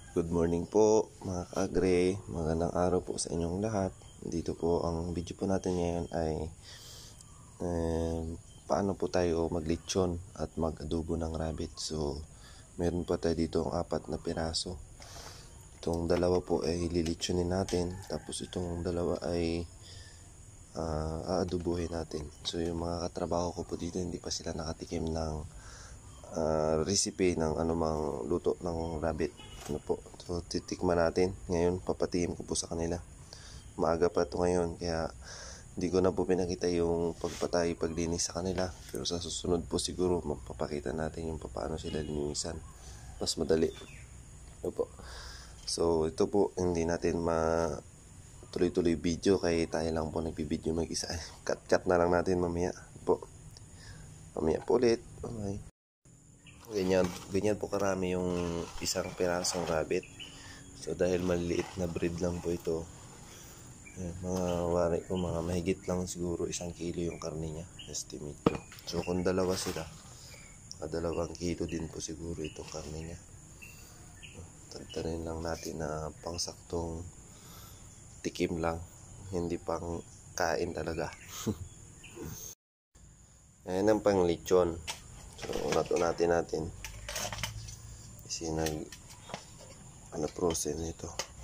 Good morning po mga ka-agre, magandang araw po sa inyong lahat. Dito po ang video po natin ngayon ay paano po tayo maglitsyon at mag-adobo ng rabbit. So meron po tayo dito ang 4 na piraso. Itong dalawa po ay lilitsyonin natin, tapos itong dalawa ay aadobohin natin. So yung mga katrabaho ko po dito hindi pa sila nakatikim ng recipe ng anumang luto ng rabbit. So titikman natin ngayon, papatingin ko po sa kanila. Maaga pa ito ngayon kaya hindi ko na po pinakita yung pagpatay, paglinis sa kanila, pero sa susunod po siguro magpapakita natin yung paano sila linisan, mas madali. So ito po, hindi natin tuloy-tuloy video kaya tayo lang po nagbibideo mag-isa. Cut na lang natin mamaya po ulit. Okay. Ganyan po karami yung isang pirasong rabbit. So dahil maliliit na breed lang po ito, mga mahigit lang siguro 1 kilo yung karne niya, estimate ko. So kung dalawa sila, 2 kilo din po siguro itong karne niya. Tantanin lang natin na pangsaktong tikim lang, hindi pang kain talaga. Ayan ang pang lechon. So natin kasi process nito.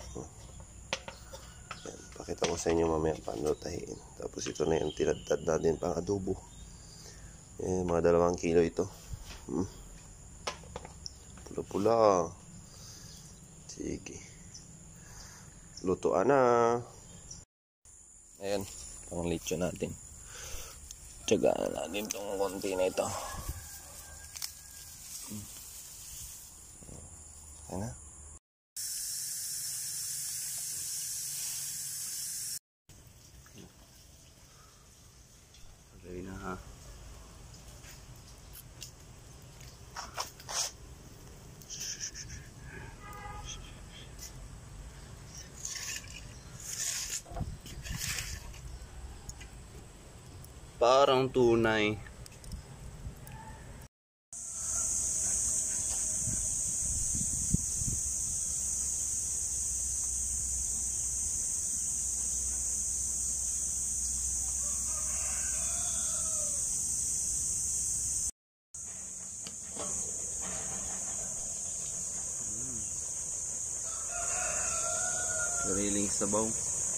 Ayan, pakita ko sa inyo mamaya paano tahiin. Tapos ito na yung tinadtad natin pang adobo. Ayan, mga 2 kilo ito. Pula-pula. Sige, lutuan na. Ayan, pang lechon natin. Tsagaan natin itong konti na ito. Ayan na. Okay na ha. Parang tunay. Sariling sabaw.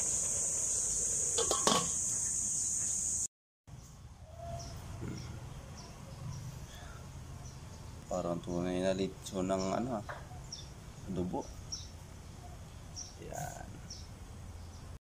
Parang tunay na lechon ng adobo. Yan.